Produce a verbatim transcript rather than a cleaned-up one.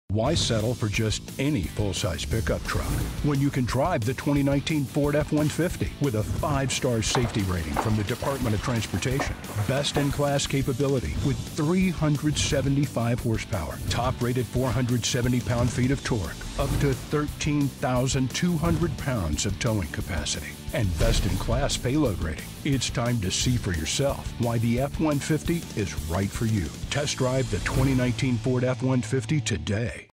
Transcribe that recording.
Why settle for just any full-size pickup truck when you can drive the twenty nineteen Ford F one fifty with a five-star safety rating from the Department of Transportation? Best-in-class capability with three hundred seventy-five horsepower, top-rated four hundred seventy pound-feet of torque, up to thirteen thousand two hundred pounds of towing capacity, and best-in-class payload rating. It's time to see for yourself why the F one fifty is right for you. Test drive the twenty nineteen Ford F one fifty today.